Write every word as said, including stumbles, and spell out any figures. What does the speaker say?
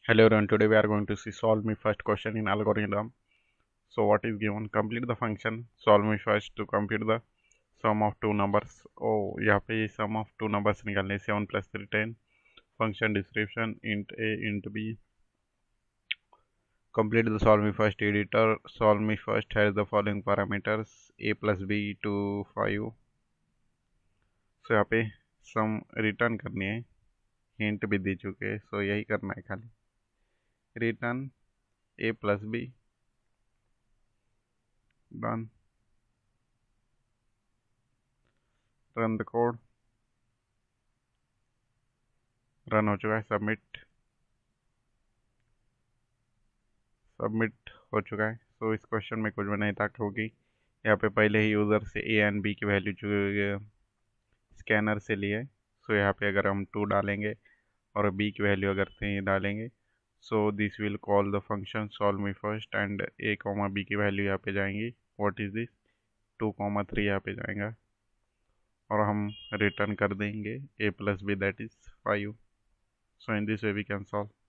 Hello everyone, today we are going to see solve me first question in algorithm. So what is given? Complete the function solve me first to compute the sum of two numbers. Oh, यहाँ पे sum of two numbers निकालने seven plus three ten. Function description int a int b. Complete the solve me first editor. Solve me first has the following parameters a plus b to five. So यहाँ पे sum return करनी है, hint भी दे चुके हैं, so यही करना है खाली. Return a plus b. Done. Run the code. Run हो चुका है. सबमिट. सबमिट हो चुका है. सो इस क्वेश्चन में कुछ भी नहीं था क्योंकि यहाँ पे पहले ही यूज़र से ए एंड बी की वैल्यू स्कैनर से लिए. सो यहाँ पे अगर हम टू डालेंगे और बी की वैल्यू अगर थ्री डालेंगे, so this will call the function solve me first and A comma B की वैल्यू यहाँ पे जाएंगी. What is this? Two comma three यहाँ पे जाएगा और हम रिटर्न कर देंगे A plus B that is five. So in this way we can solve.